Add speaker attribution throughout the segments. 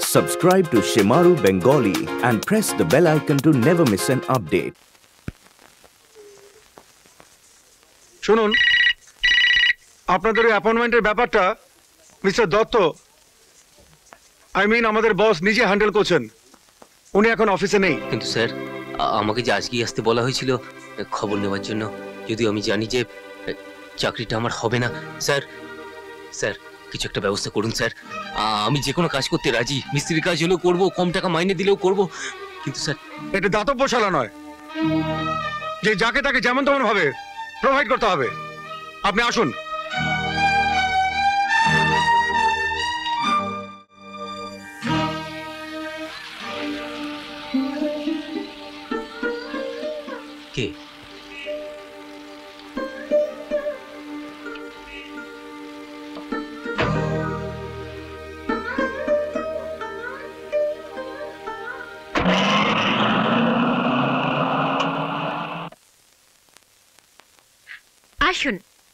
Speaker 1: Subscribe to Shimaru Bengali and press the bell icon to never miss an update.
Speaker 2: শুনুন, আপনাদের এই অ্যাপয়েন্টমেন্টের ব্যাপারটা mister Dutta আমাদের বস নিজে হ্যান্ডেল করছেন। উনি এখন অফিসে নেই।
Speaker 3: কিন্তু স্যার, আমাকে যে আজকেই আসতে বলা হয়েছিল খবর নেওয়ার জন্য, যদিও আমি জানি যে চাকরিটা আমার হবে না। স্যার স্যার কিছু একটা ব্যবস্থা করুন স্যার। আমি যে কোনো কাজ করতে রাজি, মিস্ত্রির কাজ হলেও করবো, কম টাকা মাইনে দিলেও করবো। কিন্তু স্যার,
Speaker 2: এটা দাতব্যশালা নয় যে যাকে তাকে যেমন তেমন ভাবে প্রোভাইড করতে হবে। আপনি আসুন।
Speaker 3: কে?
Speaker 4: আসুন।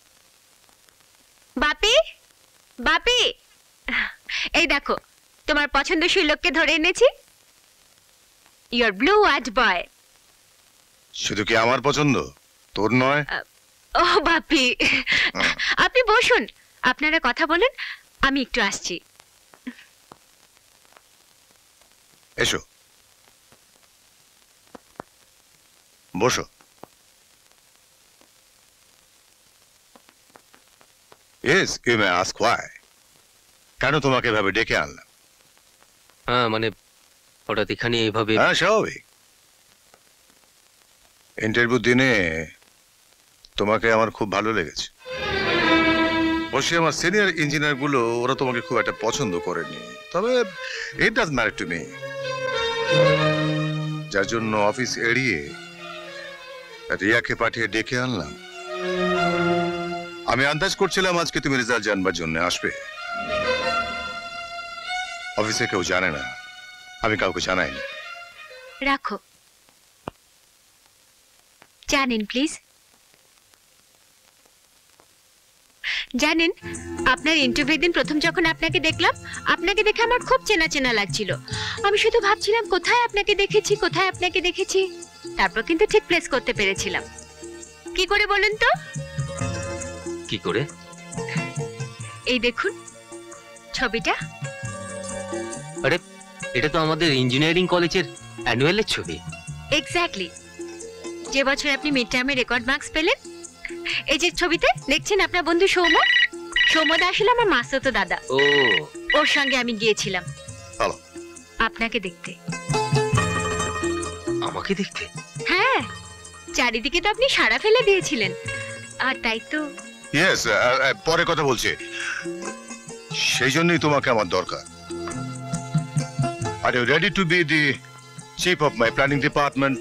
Speaker 4: বাপি, বাপি, এই দেখো তোমার পছন্দসই লোককে ধরে এনেছি। Your blue eyed boy.
Speaker 5: শুধু কি আমার পছন্দ, তোর নয়?
Speaker 4: ও বাপি, আপনি বসুন, আপনারা কথা বলেন, আমি একটু আসছি।
Speaker 5: এসো, বসো। Yes, you may ask why. কেন তোমাকে এভাবে ডেকে আনলাম?
Speaker 3: হ্যাঁ, মানে হঠাৎ এখানে এইভাবে?
Speaker 5: হ্যাঁ, স্বাভাবিক। ইন্টারভিউ দিনে তোমাকে আমার খুব ভালো লেগেছে। অবশ্যই আমার সিনিয়র ইঞ্জিনিয়ার গুলো ওরা তোমাকে খুব একটা পছন্দ করেনি, তবে it does matter to me. যার জন্য অফিস এড়িয়ে রিয়াকে পাঠিয়ে ডেকে আনলাম। আমি আন্দাজ করছিলাম আজকে তুমি রেজাল্ট জানবার জন্য আসবে। অফিসে কেউ জানে না, আমি কাউকে জানাইনি।
Speaker 4: রাখো, জানেন প্লিজ। জানেন, আপনার ইন্টারভিউ দিন প্রথম যখন আপনাকে দেখলাম, আপনাকে দেখে আমার খুব চেনা চেনা লাগছিল। আমি শুধু ভাবছিলাম কোথায় আপনাকে দেখেছি, কোথায় আপনাকে দেখেছি। তারপর কিন্তু ঠিক প্লেস করতে পেরেছিলাম। কি করে বলুন তো?
Speaker 3: কি করে?
Speaker 4: এই দেখুন ছবিটা।
Speaker 3: আরে, এটা তো আমাদের ইঞ্জিনিয়ারিং কলেজের অ্যানুয়ালের ছবি।
Speaker 4: এক্স্যাক্টলি, যে বছর আপনি মিড টার্মে রেকর্ড মার্কস পেলেন। এই যে ছবিতে দেখছেন আপনার বন্ধু সৌম্য। সৌম্যদা আসলে আমার মাসতো দাদা।
Speaker 3: ও,
Speaker 4: ওর সঙ্গে আমি গিয়েছিলাম
Speaker 5: হ্যালো,
Speaker 4: আপনাকে দেখতে।
Speaker 3: আমাকে দেখতে?
Speaker 4: হ্যাঁ, চারিদিকে তো আপনি সাড়া ফেলে দিয়েছিলেন। আর তাই তো।
Speaker 5: ইয়েস, পরে কথা বলছি। সেই জন্যই তোমাকে আমার দরকার। Are you ready to be the chief of my planning department?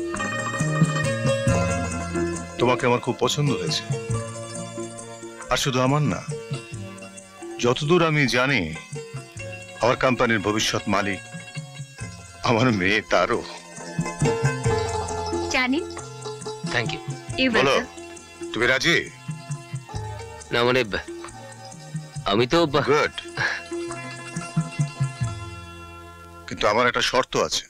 Speaker 5: তোমাকে আমার খুব পছন্দ হয়েছে। আর শুধু আমার না, যতদূর আমি জানি আমার কোম্পানির ভবিষ্যৎ মালিক আমার মেয়ে, তারও।
Speaker 4: জানেন।
Speaker 3: Thank you.
Speaker 5: বলো, তুমি রাজি?
Speaker 3: না মানে আমি তো।
Speaker 5: গুড, কিন্তু আমার একটা শর্ত আছে।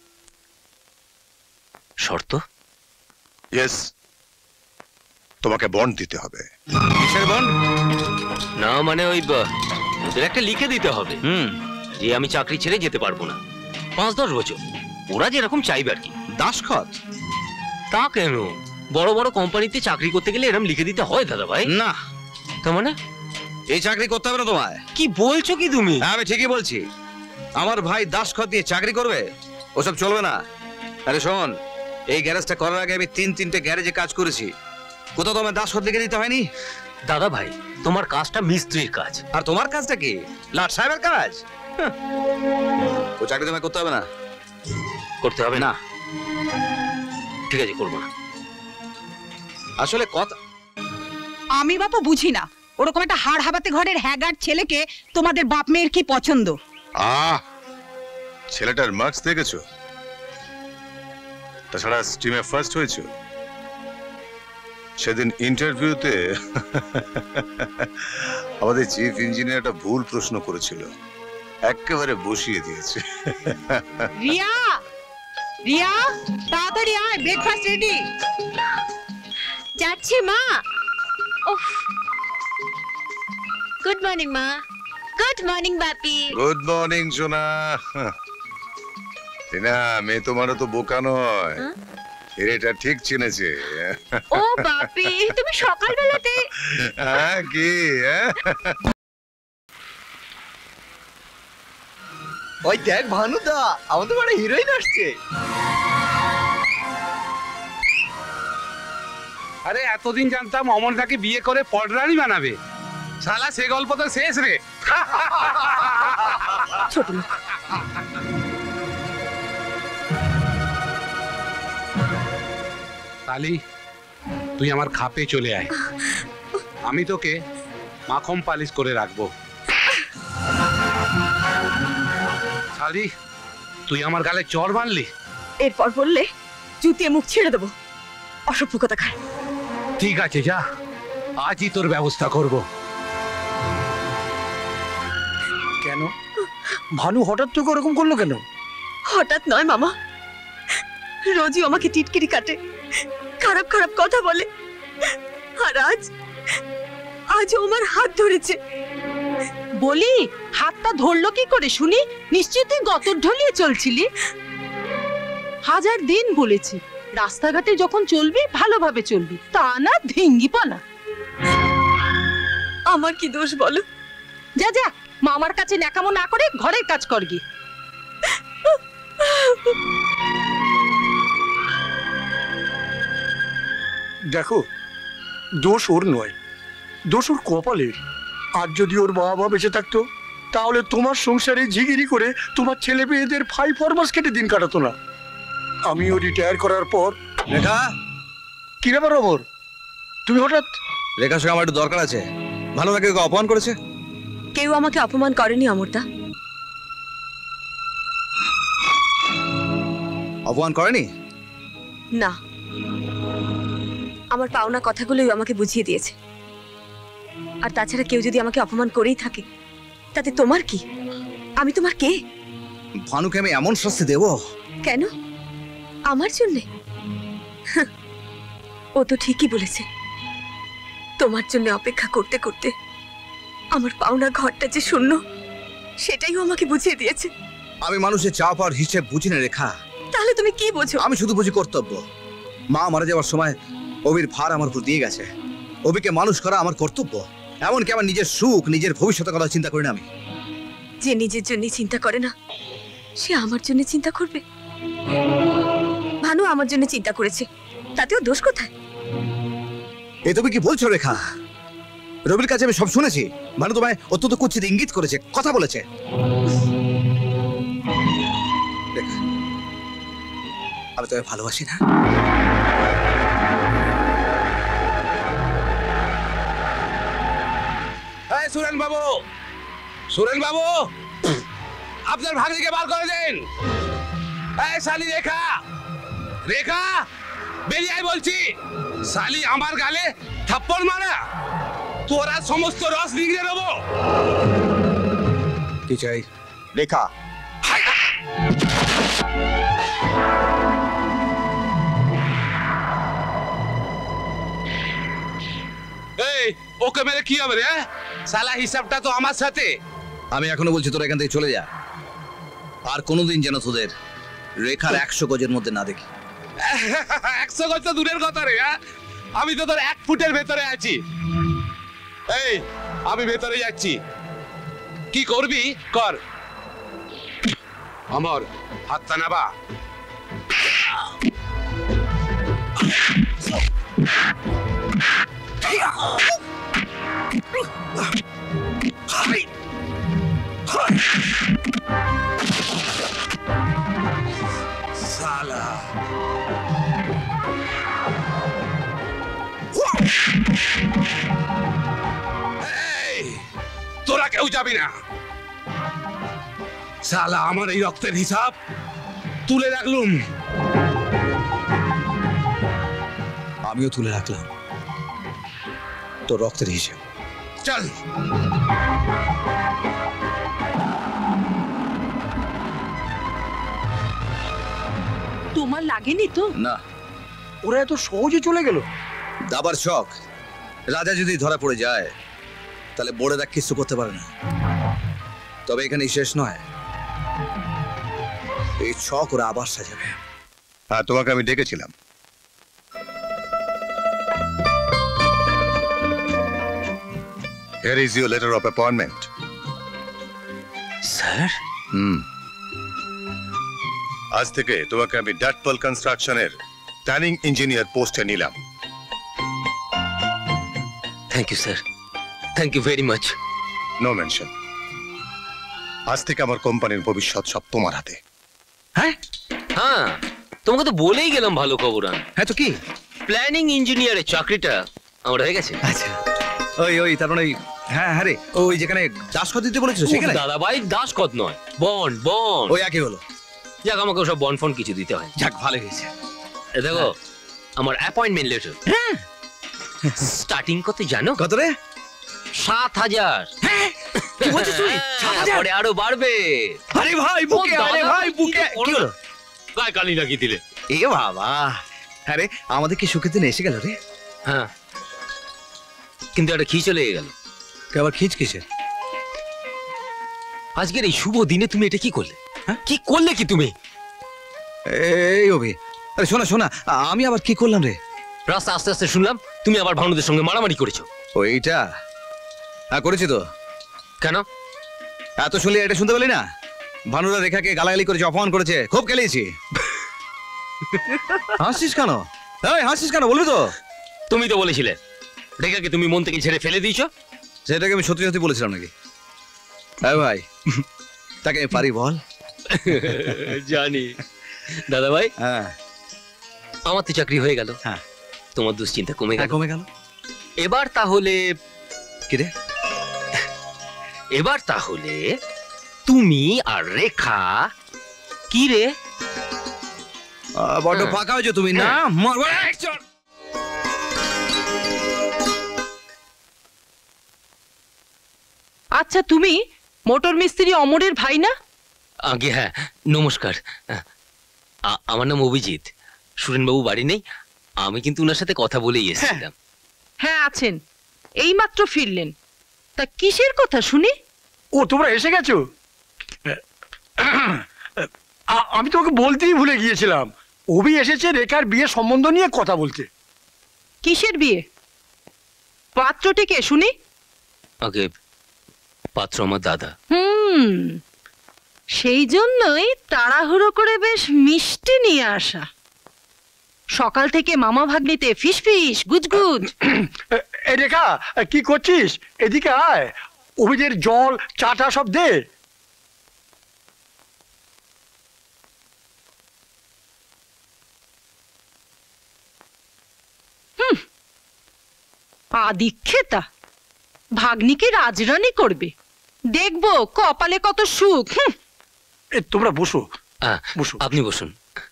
Speaker 3: শর্ত?
Speaker 5: ইয়েস, তোমাকে বন্ড দিতে হবে।
Speaker 3: কিসের বন্ড? না মানে ওই ওদের একটা লিখে দিতে হবে যে আমি চাকরি ছেড়ে যেতে পারবো না 5-10 বছর। ওরা যেরকম চাইবে আর কি।
Speaker 6: দাসখত?
Speaker 3: তা কেন, বড় বড় কোম্পানিতে চাকরি করতে গেলে এরকম লিখে দিতে হয় দাদা ভাই।
Speaker 6: না,
Speaker 3: তার মানে
Speaker 6: এই চাকরি করতে হবে না তোমায়।
Speaker 3: কি বলছো কি তুমি?
Speaker 6: হ্যাঁ, আমি ঠিকই বলছি। আমার ভাই দাসখত দিয়ে চাকরি করবে, ওসব চলবে না। আরে শোন, এই গ্যারেজটা করার আগে আমি 3-3টে গ্যারেজে কাজ করেছি। কোথাও তোমার দাসখত লিখে দিতে হয়নি।
Speaker 3: দাদা ভাই, তোমার কাজটা মিস্ত্রির কাজ,
Speaker 6: আর তোমার কাজটা কি লাট সাহেবের কাজ? ও চাকরি তোমায় করতে হবে না।
Speaker 3: করতে হবে না? ঠিক আছে, করবো না।
Speaker 6: আসলে কথা
Speaker 7: আমি বাপু বুঝি না, ওরকম একটা হাড় হাবাতে ঘরের হ্যাগার ছেলেকে তোমাদের বাপ মেয়ের কি পছন্দ?
Speaker 5: ছেলেটার মার্কস দেখেছো? তাছাড়া স্ট্রিমে ফার্স্ট হয়েছে। সেদিন ইন্টারভিউতে আমাদের চিফ ইঞ্জিনিয়ার একটা ভুল প্রশ্ন করেছিল, একেবারে বসিয়ে দিয়েছে।
Speaker 7: রিয়া, রিয়া, তাড়াতাড়ি আয়, ব্রেকফাস্ট রেডি।
Speaker 4: যাচ্ছে মা। উফ, গুড মর্নিং মা। গুড মর্নিং বাপি।
Speaker 5: গুড মর্নিং সোনা। টিনা, মেয়ে তোমারও তো বোকা নয়, এটা ঠিক চিনেছে।
Speaker 4: ও বাপি, তুমি সকালবেলাতে
Speaker 5: হ্যাঁ, কি
Speaker 8: ওই দেখ ভানুদা, আমাদের বাড়ি হিরোইন আসছে।
Speaker 9: আরে এতদিন জানতাম অমরদাকে বিয়ে করে পডরানি বানাবে, শালা সে গল্প তো শেষ রে।
Speaker 4: ছোট লোক।
Speaker 9: তালি, তুই আমার খাপে চলে আয়, আমি তোকে মাখন পালিশ করে রাখবো। শালি, তুই আমার গালে চড় মারলি।
Speaker 10: এরপর বললে জুতিয়ে মুখ ছেড়ে দেবো, অসভ্য কোথাকার।
Speaker 9: ঠিক আছে, যা, আজই তোর ব্যবস্থা করব।
Speaker 8: কেন ভানু হঠাৎ তো ওরকম করলো কেন?
Speaker 10: হঠাৎ নয় মামা, রোজই আমাকে টিটকিরি কাটে, খারাপ খারাপ কথা বলে, আর আজ ও আমার হাত ধরেছে।
Speaker 7: বলি, হাতটা ধরলো কি করে শুনি? নিশ্চয়ই তুই গতর ঢলিয়ে চলছিলি। হাজার দিন বলেছি, রাস্তাঘাটে যখন চলবি ভালোভাবে চলবি, তা না ধিঙ্গিপানা।
Speaker 10: আমার কি দোষ বলো?
Speaker 7: যা যা, মামার কাছে ন্যাকামো না করে ঘরের কাজ কর গি।
Speaker 8: দেখো, দোষ ওর নয়, দোষ ওর কপালের। আর যদি ওর বাবা বেঁচে থাকতো, তাহলে তোমার সংসারে ঝিগিরি করে তোমার ছেলে মেয়েদের ফাই ফরমাস কেটে দিন কাটাতো না। আমিও রিটায়ার করার পর।
Speaker 6: রেখা,
Speaker 8: কি ব্যাপার অমর, তুমি হঠাৎ?
Speaker 6: রেখার সঙ্গে আমার একটু দরকার আছে। ভানুদাকে কেউ অপমান করেছে?
Speaker 10: কেউ আমাকে অপমান করেনি অমরদা।
Speaker 6: অপমান করেনি?
Speaker 10: না, আমার পাওনা কথাগুলোই আমাকে বুঝিয়ে দিয়েছে। আর তাছাড়া কেউ যদি আমাকে অপমান করেই থাকে, তাতে তোমার কি? আমি তোমার কে?
Speaker 6: ভানুকে আমি এমন শাস্তি দেব।
Speaker 10: কেন? আমার জন্যে? ও তো ঠিকই বলেছে, তোমার জন্য অপেক্ষা করতে করতে আমার পাওনা ঘরটা যে শূন্য, সেটাই ও আমাকে বুঝিয়ে দিয়েছে।
Speaker 6: আমি মানুষের চাপ আর হিসেব বুঝি না রেখা।
Speaker 10: তাহলে তুমি কি বোঝো?
Speaker 6: আমি শুধু বুঝি কর্তব্য। মা মারা যাওয়ার সময় অবির ভার আমার উপর দিয়ে গেছে। অবিকে মানুষ করা আমার কর্তব্য। এমনকি আমার নিজের সুখ, নিজের ভবিষ্যতের কথা চিন্তা করি না আমি।
Speaker 10: যে নিজের জন্য চিন্তা করে না, সে আমার জন্য চিন্তা করবে? ভানু আমার জন্য চিন্তা করেছে, তাতেও দোষ কোথায়?
Speaker 6: এ তুমি কি বলছো রেখা? রবির কাছে আমি সব শুনেছি। ভানু তোমায় অত্যন্ত কুৎসিত ইঙ্গিত করেছে, কথা বলেছে। রেখা, আমি তোমায় ভালোবাসি না।
Speaker 9: সুরেন বাবু, সুরেন বাবু, আপনার ভাগ্নিকে বার করে দেন। এই শালি রেখা, রেখা বেরিয়ে আয় বলছি। শালি আমার গালে থাপ্পড় মারা, তোরা সমস্ত রস নিগড়ে নেবো।
Speaker 6: কি চাই?
Speaker 8: রেখা,
Speaker 9: এই ওকে মেরে কি হবে রে? শালা হিসাবটা তো আমার সাথে।
Speaker 6: আমি এখনো বলছি তোরা এখান থেকে চলে যা। আর কোনোদিন যেন তোদের রেখার 100 গজের মধ্যে না দেখি।
Speaker 9: 100 গজ তো দূরের কথা রে। আমি তো তোর 1 ফুটের ভেতরে আছি। এই আমি ভেতরে যাচ্ছি, কি করবি কর। আমার হাতটা নাবা। সালা তোরা কেউ যাবি না। সালা আমার এই রক্তের হিসাব তুলে রাখলুম।
Speaker 6: আমিও তুলে রাখলাম তোর রক্তের হিসেব।
Speaker 9: চল।
Speaker 7: তোমার লাগেনি তো?
Speaker 6: না।
Speaker 8: ওরা এত সহজে চলে গেল?
Speaker 6: দাবার শখ, রাজা যদি ধরা পড়ে যায় তাহলে বোড়েরা কিছু করতে পারে না। তবে এখানেই শেষ নয়, এই ছক ওরা আবার সাজাবে।
Speaker 5: হ্যাঁ, তোমাকে আমি ডেকেছিলাম। Here is your letter of appointment.
Speaker 3: Sir,
Speaker 5: আজ থেকে তোমাকে আমি ডাটপল কনস্ট্রাকশনের প্ল্যানিং ইঞ্জিনিয়ার পোস্টে নিলাম।
Speaker 3: Thank you sir, thank you very much.
Speaker 5: No mention. আজ থেকে আমার কোম্পানির ভবিষ্যৎ সব তোমার হাতে।
Speaker 3: হ্যাঁ, তোমাকে তো বলেই গেলাম ভালো খবর আন।
Speaker 6: হ্যাঁ তো কি?
Speaker 3: প্ল্যানিং ইঞ্জিনিয়ারের চাকরিটা আমার হয়ে গেছে।
Speaker 6: আচ্ছা, ওই তার মানে হ্যাঁ হ্যাঁ রে, ওই যেখানে দাসকত দিতে বলেছিল সেখানে?
Speaker 3: দাদা ভাই, দাসকত নয়, বন্ড বন্ড।
Speaker 6: ওই একই হলো।
Speaker 3: যাক, আমাকে ওসব বন্ড ফন্ড কিছু দিতে হয়।
Speaker 6: যাক, ভালো হয়েছে।
Speaker 3: দেখো, আমার অ্যাপয়েন্টমেন্ট লেটার। হ্যাঁ, স্টার্টিং কত জানো?
Speaker 6: কত রে?
Speaker 3: 7,000।
Speaker 6: কি বলছিস তুই? 7,000?
Speaker 3: পরে আরো বাড়বে।
Speaker 6: আরে ভাই বুকে, আরে ভাই বুকে। কি হলো?
Speaker 3: গায়ে কালি লাগিয়ে দিলে।
Speaker 6: এ বাবা, আরে আমাদের কি সুখের দিন এসে গেল রে?
Speaker 3: হ্যাঁ, কিন্তু একটা খিচ লেগে গেল।
Speaker 6: আবার খিচ কিসে?
Speaker 3: আজকের এই শুভ দিনে তুমি এটা কি করলে? হ্যাঁ, কি করলে কি তুমি?
Speaker 6: এই অভি, আরে শোনা, আমি আবার কি করলাম রে?
Speaker 3: রাস্তা আস্তে আস্তে শুনলাম তুমি আবার ভানুদের সঙ্গে মারামারি করেছো।
Speaker 6: ওইটা? হ্যাঁ, করেছি তো।
Speaker 3: কেন?
Speaker 6: এত শুনলে এটা শুনতে পেলি না? ভানুরা রেখাকে গালাগালি করেছে, অপমান করেছে, খুব খেলেছি। হাসিস কেন? হাসিস কেন বলবি তো?
Speaker 3: তুমি তো বলেছিলে রেখাকে তুমি মন থেকে ছেড়ে ফেলে দিয়েছো।
Speaker 6: সেটাকে আমি সত্যি সত্যি বলেছিলাম নাকি? হ্যাঁ ভাই, তাকে আমি পারি বল?
Speaker 3: জানি দাদা ভাই।
Speaker 6: হ্যাঁ,
Speaker 3: আমার তো চাকরি হয়ে গেল।
Speaker 6: হ্যাঁ,
Speaker 3: তোমার দুশ্চিন্তা কমে গেল। এবার তাহলে
Speaker 6: কি রে?
Speaker 3: এবার তাহলে তুমি আর রেখা কি রে?
Speaker 6: বড্ড ফাঁকা হয়েছো তুমি না?
Speaker 7: আচ্ছা, তুমি মোটর মিস্ত্রি অমরের ভাই না?
Speaker 3: আগে হ্যাঁ, নমস্কার। আমার নাম অভিজিৎ। সুরেনবাবু বাড়ি নেই, আমি কিন্তু ওনার সাথে কথা বলেই এসেছিলাম।
Speaker 7: হ্যাঁ আছেন, এইমাত্র ফিরলেন। তা কিসের কথা শুনি?
Speaker 8: ও, তোমরা এসে গেছো? আমি তোমাকে বলতেই ভুলে গিয়েছিলাম, অভি এসেছে রেখার বিয়ে সম্বন্ধ নিয়ে কথা বলতে।
Speaker 7: কিসের বিয়ে? পাত্রটি কে শুনি?
Speaker 3: আগে পাত্র আমার দাদা।
Speaker 7: সেই জন্যই তাড়াহুড়ো করে বেশ মিষ্টি নিয়ে আসা। সকাল থেকে মামা ভাগ্নিতে ফিস ফিস গুজগুজ।
Speaker 8: এই রেখা, কি করছিস? এদিকে আয়, অভিদের জল চাটা সব দে।
Speaker 7: আদিক্ষেতা ভাগ্নিকে রাজরানী করবে, দেখবো কপালে কত সুখ।
Speaker 8: তোমরা বসো।
Speaker 3: বসো, আপনি বসুন।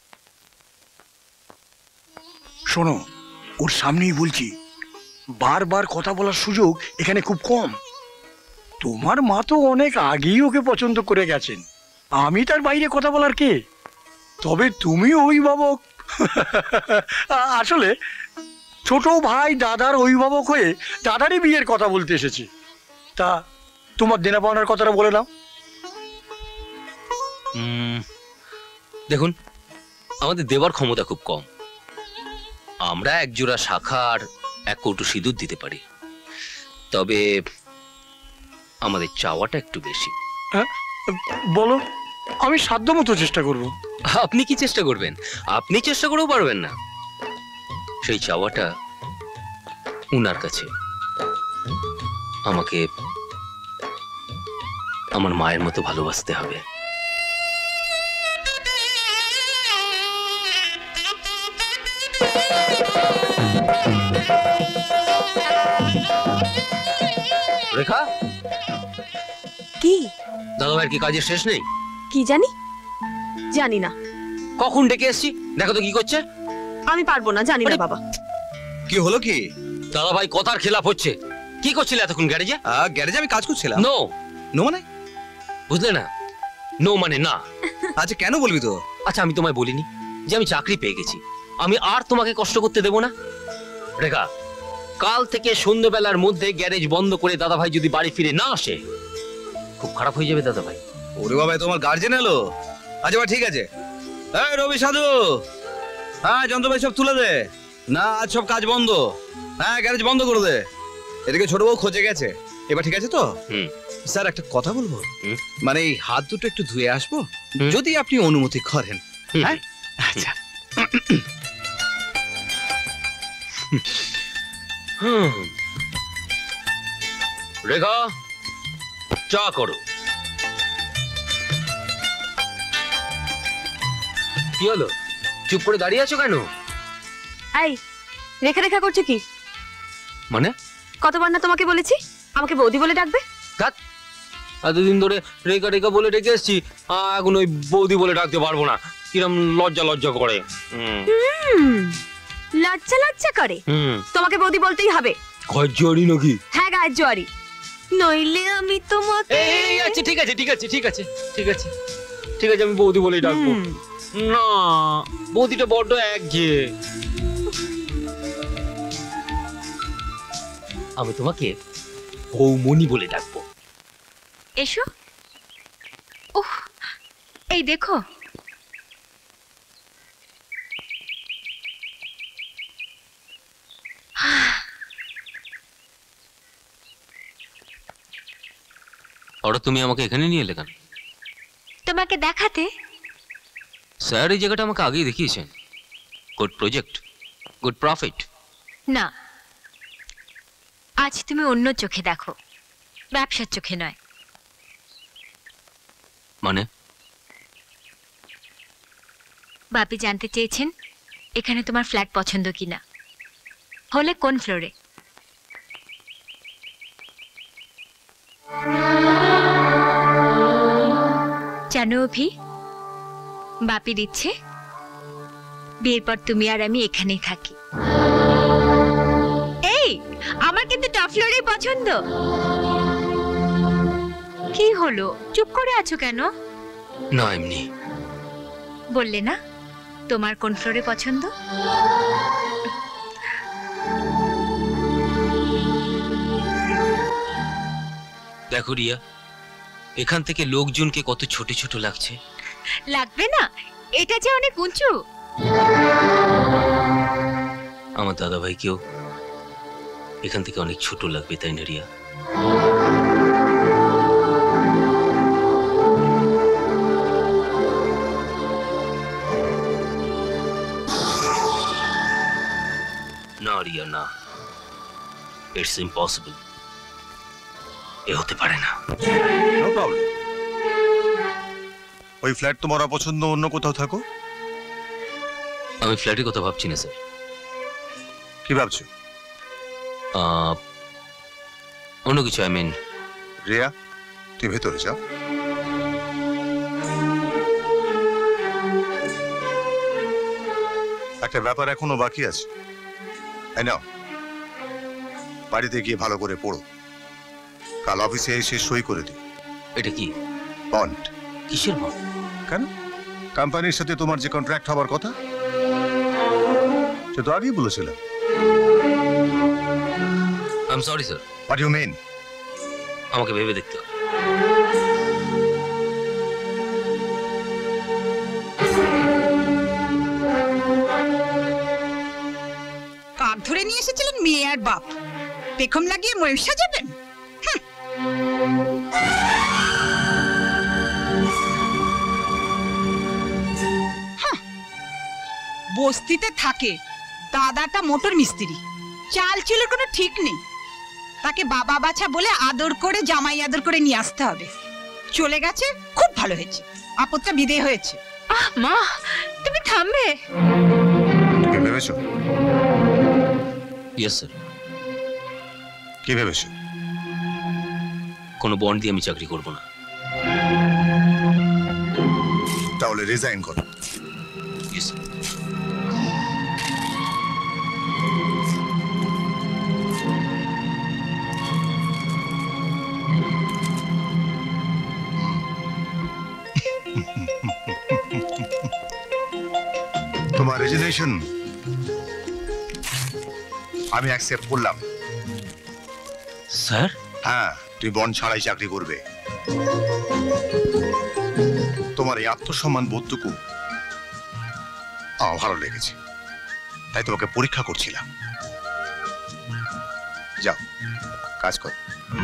Speaker 8: শোনো, ওর সামনেই বলছি, বারবার কথা বলার সুযোগ এখানে খুব কম। তোমার মা তো অনেক আগেই ওকে পছন্দ করে গেছেন, আমি তার বাইরে কথা বলার কে? তবে তুমি অভিভাবক। আসলে ছোট ভাই দাদার অভিভাবক হয়ে দাদারই বিয়ের কথা বলতে এসেছি। তা তোমার দেনা পাওনার কথাটা বলে নাও।
Speaker 3: দেখুন, আমাদের দেওয়ার ক্ষমতা খুব কম। আমরা একজোড়া শাখার 1 কৌটো সিঁদুর দিতে পারি, তবে আমাদের চাওয়াটা একটু বেশি।
Speaker 8: বলো, আমি সাধ্যমতো চেষ্টা করব।
Speaker 3: আপনি কি চেষ্টা করবেন? আপনি চেষ্টা করেও পারবেন না। সেই চাওয়াটা উনার কাছে আমাকে আমার মায়ের মতো ভালোবাসতে হবে। রেখা,
Speaker 10: কি
Speaker 3: দাদা ভাইয়ের কি কাজের শেষ নেই?
Speaker 10: কি জানি না।
Speaker 3: কখন ডেকে এসছি, দেখো তো কি করছে।
Speaker 10: আমি পারবো না, জানি না বাবা।
Speaker 6: কি হলো কি?
Speaker 3: দাদা ভাই কথার খেলাপ হচ্ছে। কি করছিলে এতক্ষণ গ্যারেজে?
Speaker 6: গ্যারেজে আমি কাজ করছিলাম।
Speaker 3: নো
Speaker 6: নো মানে?
Speaker 3: বুঝলে না, নো মানে না।
Speaker 6: আচ্ছা কেন বলবি তো?
Speaker 3: আচ্ছা আমি তোমায় বলিনি যে আমি চাকরি পেয়ে গেছি, আমি আর তোমাকে কষ্ট করতে দেব না। রেখা, কাল থেকে সন্ধ্যেবেলার মধ্যে গ্যারেজ বন্ধ করে দাদা ভাই যদি বাড়ি ফিরে না আসে, খুব খারাপ হয়ে যাবে দাদা ভাই।
Speaker 6: ওরে বাবা, তোমার গার্জেন এলো? আচ্ছা ভাই, ঠিক আছে। এই রবি সাধু, হ্যাঁ যন্ত্রপাতি সব তুলে দে। না, আজ সব কাজ বন্ধ। হ্যাঁ, গ্যারেজ বন্ধ করে দে। এদিকে ছোট বউ খোঁজে গেছে। এবার ঠিক আছে তো? স্যার, একটা কথা বলবো। মানে এই হাত দুটো একটু ধুয়ে আসবো, যদি আপনি অনুমতি করেন। হ্যাঁ, আচ্ছা।
Speaker 3: রেখা, চা করো। কি হলো, চুপ করে দাঁড়িয়ে আছো কেন?
Speaker 10: এই রেখা রেখা করছো কি?
Speaker 3: মানে
Speaker 10: কতবার না তোমাকে বলেছি আমাকে বৌদি বলে ডাকবে?
Speaker 3: এতদিন ধরে রেখা রেখা বলে ডেকে এসছি, এখন ওই বৌদি বলে ডাকতে পারবো না। কিরম লজ্জা লজ্জা করে।
Speaker 10: লজ্জা লজ্জা করে? তোমাকে বৌদি বলতেই হবে।
Speaker 3: গজ্জরি নাকি?
Speaker 10: হ্যাঁ, গায়ের জোয়ারি। নইলে আমি তোমাকে...
Speaker 3: আচ্ছা, ঠিক আছে ঠিক আছে ঠিক আছে ঠিক আছে ঠিক আছে, আমি বৌদি বলেই ডাকবো। না, বৌদিটা বড্ড একঘেয়ে। আমি তোমাকে বৌমনি বলে ডাকবো।
Speaker 4: এসো। ওহ, এই দেখো,
Speaker 3: হঠাৎ তুমি আমাকে এখানে নিয়ে এলে কেন?
Speaker 4: তোমাকে দেখাতে।
Speaker 3: স্যার এই জায়গাটা আমাকে আগেই দেখিয়েছেন। Good project, good profit.
Speaker 4: না, আজ তুমি অন্য চোখে দেখো, ব্যবসার চোখে নয়।
Speaker 3: মানে?
Speaker 4: বাপি জানতে চেয়েছেন এখানে তোমার ফ্ল্যাট পছন্দ কিনা, হলে কোন ফ্লোরে। জানো অভি, বাপির ইচ্ছে বিয়ের পর তুমি আর আমি এখানেই থাকি। এই, আমার কিন্তু টপ ফ্লোরেই পছন্দ। কি হলো, চুপ করে আছো কেন?
Speaker 3: না, এমনি।
Speaker 4: বললে না তোমার কোন ফ্লোরে পছন্দ?
Speaker 3: দেখো রিয়া, এখান থেকে লোকজনকে কত ছোট ছোট লাগছে।
Speaker 4: লাগবে না, এটা যে অনেক উঁচু।
Speaker 3: আমার দাদা ভাইকেও এখান থেকে অনেক ছোট লাগবে, তাই না রিয়া? না রিয়া, না, ইটস ইম্পসিবল। এ হতে পারে না।
Speaker 5: No problem. ওই ফ্ল্যাট তোমার অপছন্দ, অন্য কোথাও থাকো।
Speaker 3: আমি ফ্ল্যাটের কথা ভাবছি না স্যার।
Speaker 5: কি ভাবছো?
Speaker 3: অন্য কিছু। আই মিন,
Speaker 5: রিয়া, তুই ভেতরে যাও। একটা ব্যাপার এখনো বাকি আছে। এই নাও, বাড়িতে গিয়ে ভালো করে পড়ো, কাল অফিসে এসে সই করে দিই।
Speaker 3: এটা কি?
Speaker 5: বন্ড।
Speaker 3: কিসের বন্ড?
Speaker 5: কেন, কোম্পানির সাথে তোমার যে কন্ট্রাক্ট হবার কথা সে তো আগেই বলেছিলাম।
Speaker 3: I am sorry sir.
Speaker 5: What you mean?
Speaker 3: আমাকে ভেবে দেখতে হবে।
Speaker 11: কাক ধরে নিয়ে এসেছিলেন মেয়ে আর বাপ, পেখম লাগিয়ে ময়ূর সাজাবেন? বস্তিতে থাকে, দাদাটা মোটর মিস্ত্রি, চাল ছিল কোনো ঠিক নেই। তাকে বাবা বাছা বলে আদর করে, জামাই আদর করে নিয়ে আসতে হবে। চলে গেছে, খুব ভালো হয়েছে, আপদটা বিদেয় হয়েছে।
Speaker 4: মা, তুমি থামবে?
Speaker 5: কি ভেবেছো?
Speaker 3: Yes sir.
Speaker 5: কি ভেবেছো?
Speaker 3: কোনো বন্ড দিয়ে আমি চাকরি করব না।
Speaker 5: তাহলে রিজাইন করো।
Speaker 3: Yes sir.
Speaker 5: তোমার রেজিগনেশন আমি অ্যাকসেপ্ট করলাম।
Speaker 3: স্যার?
Speaker 5: হ্যাঁ, তুমি বন্ড ছাড়াই চাকরি করবে। তোমার এই আত্মসম্মান বোধটুকু আমার ভালো লেগেছে, তাই তোমাকে পরীক্ষা করছিলাম। যাও কাজ কর।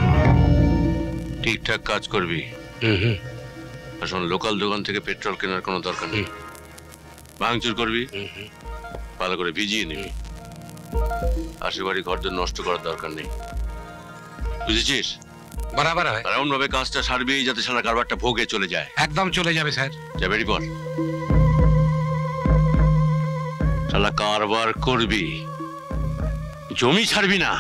Speaker 12: ঠিকঠাক কাজ করবি। আসলে লোকাল দোকান থেকে পেট্রোল কেনার কোনো দরকার নেই। ভাঙচুর করবি, ভালো করে ভিজিয়ে নিবি। আশেপাশে ঘরটা নষ্ট করার দরকার নেই, বুঝেছিস?
Speaker 9: বরাবর হয়।
Speaker 12: এমন ভাবে কাজটা সারবি যাতে সারা কারবারটা ভোগে চলে যায়।
Speaker 9: একদম চলে যাবে স্যার।
Speaker 12: যা বেরিয়ে পর। শালা কারবার করবি, জমি ছাড়বি না।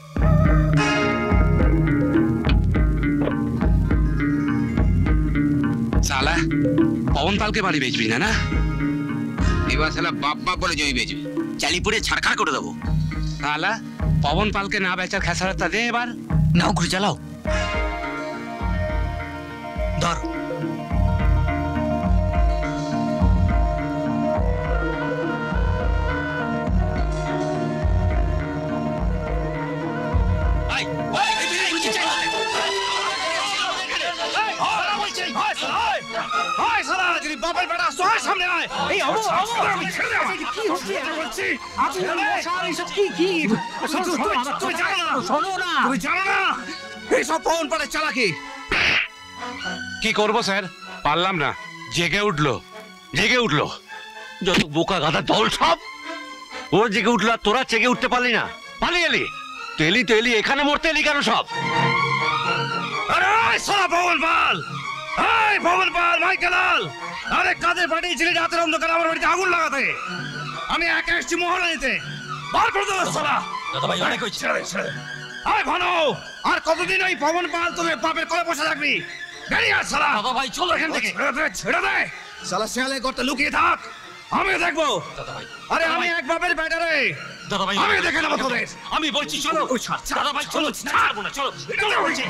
Speaker 9: সালা পবন পালকে বাড়ি বেচবি না? না, এবার সালা বাপ বাপ বলে জমি বেচবি।
Speaker 3: চালিপুরে ছাড়খাড় করে দেবো।
Speaker 9: সালা পবন পালকে না বেচার খেসারতটা দে এবার।
Speaker 3: নাও ঘুরে চালাও। ধর।
Speaker 9: বাপের বেটা সামনে আয়। এই এইসব পবন পাড়ের চালাকি কি করবো স্যার? পারলাম না, জেগে উঠলো।
Speaker 12: যত বোকা গাধা দল সব ও জেগে উঠলো, আর তোরা জেগে উঠতে পারলি না, পালিয়ে এলি। তো এলি এখানে মরতে এলি কেন সব?
Speaker 9: আরে সালা পবন পাল, এই পবন পাল, মাইকেলাল, আরে কাদের পাঠিয়েছিলি রাতের অন্ধকারে আমার বাড়িতে আগুন লাগাতে? আমি একা এসছি মোহরা নিতে। বার করে দেবো সালা।
Speaker 3: দাদা ভাই অনেক হয়েছে।
Speaker 9: আরে ভানো, আর কতদিন ওই পবন পাল তুমি বাপের কোলে বসে থাকবি? বেরিয়ে আস সালা।
Speaker 3: দাদা ভাই চলো এখান থেকে।
Speaker 9: ছেড়ে দে সালা, শেয়ালে ঘরটা লুকিয়ে থাক, আমিও দেখবো।
Speaker 3: দাদা ভাই,
Speaker 9: আরে আমি এক বাপের বেটা রে।
Speaker 3: দাদা ভাই
Speaker 9: আমি দেখে নেবো তোদের।
Speaker 3: আমি বলছি চলো। দাদা ভাই চলো, ছাড়বো না, চলো চলো বলছি।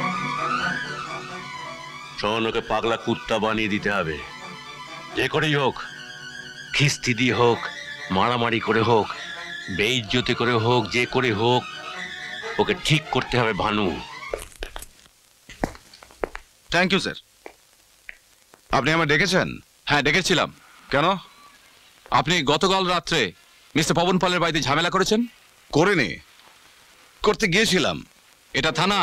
Speaker 12: শোন, ওকে পাগলা কুত্তা বানিয়ে দিতে হবে, যে করেই হোক। খিস্তি দিয়ে হোক, মারামারি করে হোক, বেইজ্জতি করে হোক, যে করে হোক, ওকে ঠিক করতে হবে ভানু।
Speaker 6: Thank you sir. আপনি আমায় ডেকেছেন? হ্যাঁ ডেকেছিলাম। কেন? আপনি গতকাল রাত্রে মিস্টার পবন পালের বাড়িতে ঝামেলা করেছেন? করিনি, করতে গিয়েছিলাম। এটা থানা।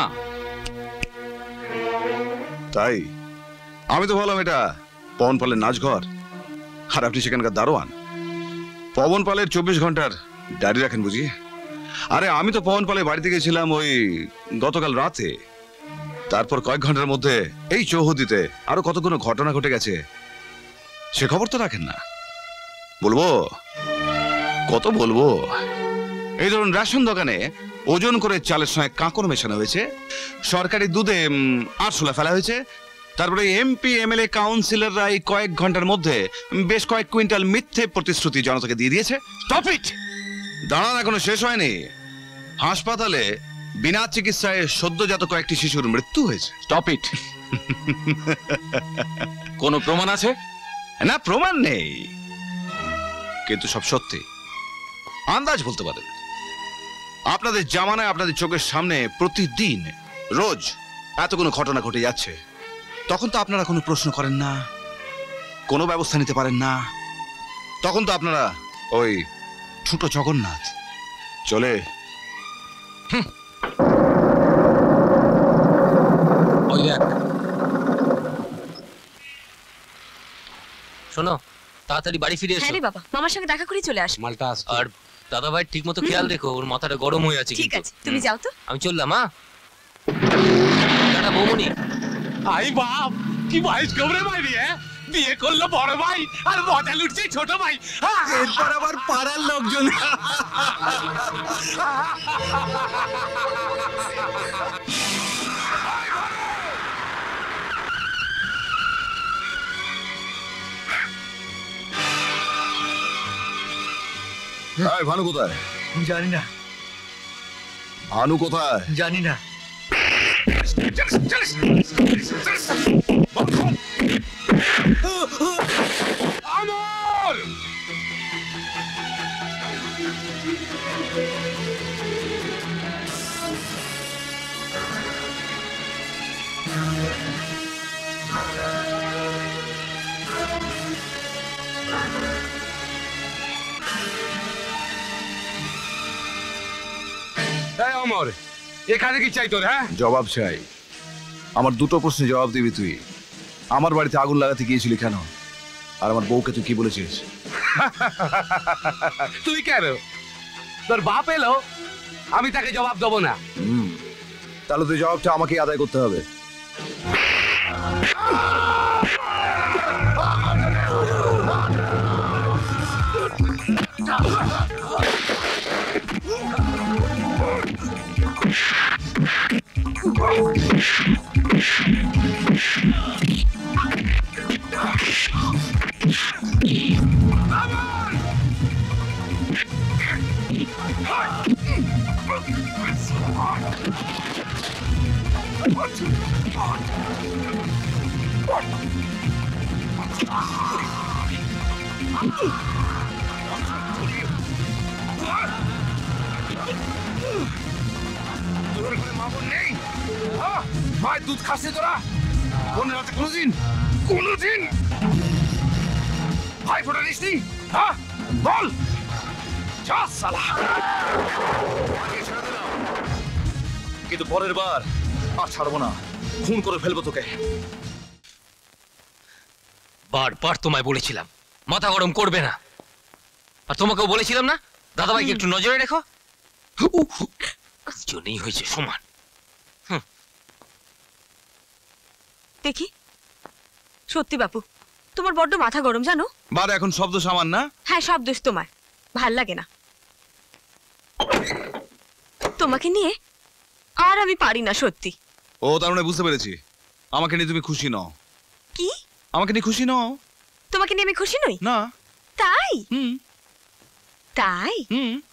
Speaker 5: তাই আমি তো ভাবলাম এটা পবন পালের নাচঘর, আর আপনি সেখানকার দারোয়ান। পবন পালের 24 ঘন্টার ডায়েরি রাখেন বুঝি? আরে আমি তো পবন পালের বাড়িতে গেছিলাম ওই গতকাল রাতে। তারপর কয়েক ঘন্টার মধ্যে এই চৌহদিতে আরো কতগুলো ঘটনা ঘটে গেছে, সে খবর তো রাখেন না। বলবো কত বলবো? এই ধরুন রেশন দোকানে ওজন করে চালের সঙ্গে কাঁকড় মেশানো হয়েছে, সরকারি দুধে আরশোলা ফেলা হয়েছে, তারপরে এমপি এমএলএ কাউন্সিলররা এই কয়েক ঘন্টার মধ্যে বেশ কয়েক কুইন্টাল মিথ্যে প্রতিশ্রুতি জনতাকে দিয়ে দিয়েছে। Stop it! দাঁড়ান, এখনো শেষ হয়নি। হাসপাতালে বিনা চিকিৎসায় সদ্যজাত কয়েকটি শিশুর মৃত্যু হয়েছে।
Speaker 6: Stop it! কোনো প্রমাণ আছে?
Speaker 5: না, প্রমাণ নেই, কিন্তু সব সত্যি। আন্দাজ বলতে পারেন। আপনাদের জামানায় আপনাদের চোখের সামনে প্রতিদিন রোজ এতগুলো ঘটনা ঘটে যাচ্ছে, তখন তো আপনারা কোনো প্রশ্ন করেন না, কোনো ব্যবস্থা নিতে পারেন না। তখন তো আপনারা ওই ছোট জগন্নাথ চলে।
Speaker 3: ওই দেখ, শোনো, তাড়াতাড়ি বাড়ি ফিরে এসো।
Speaker 10: হ্যাঁ রে বাবা, মামার সঙ্গে দেখা করে চলে আস।
Speaker 9: মালটা আসছে।
Speaker 3: আর দাদা ভাই ঠিক মতো খেয়াল রেখো, ওর মাথাটা গরম হয়ে আছে।
Speaker 10: ঠিক আছে, তুমি যাও তো।
Speaker 3: আমি চললাম। দাদা বৌমনি।
Speaker 9: আই বাপ, কি বাইশ গোবরে মাইরি হ্যাঁ? বিয়ে করলো বড় ভাই আর মজা লুটছে ছোট ভাই। এরপর আবার পাড়ার লোকজন।
Speaker 5: ভানু কোথায়?
Speaker 8: জানি না।
Speaker 5: ভানু কোথায়?
Speaker 8: জানি না।
Speaker 9: আমর! অমর এখানে কি চাই তোর? হ্যাঁ,
Speaker 6: জবাব চাই। আমার দুটো প্রশ্নের জবাব দিবি তুই। আমার বাড়িতে আগুন লাগাতে গিয়েছিলি কেন? আর আমার বউকে তুই কি বলেছিস?
Speaker 9: তুই কেন? তোর বাপ এলো, আমি তাকে জবাব দেবো না।
Speaker 6: তাহলে তুই জবাবটা আমাকেই আদায় করতে হবে।
Speaker 9: ভাই দুধ খাসনি তোরা? বোনের হাতে কোনোদিন ভাই ফোটা নিসনি? হ্যাঁ বল। যা শালা।
Speaker 6: কিন্তু পরের বার আর ছাড়বো না, খুন করে ফেলবো তোকে।
Speaker 3: বারবার তোমায় বলেছিলাম মাথা গরম করবে না, আর তোমাকেও বলেছিলাম না দাদাভাইকে একটু নজরে রেখো। জন্যই হয়েছে সমান।
Speaker 10: দেখি সত্যি বাপু, তোমার বড্ড মাথা গরম জানো।
Speaker 6: বারে এখন শব্দ সামান না?
Speaker 10: হ্যাঁ, সব দোষ তোমার, ভাল লাগে না তোমাকে নিয়ে। আর আমি পারি না সত্যি।
Speaker 6: ও তার মানে বুঝতে পেরেছি, আমাকে নিয়ে তুমি খুশি নও।
Speaker 10: কি?
Speaker 6: আমাকে নিয়ে খুশি নও?
Speaker 10: তোমাকে নিয়ে আমি খুশি নই?
Speaker 6: না।
Speaker 10: তাই? তাই?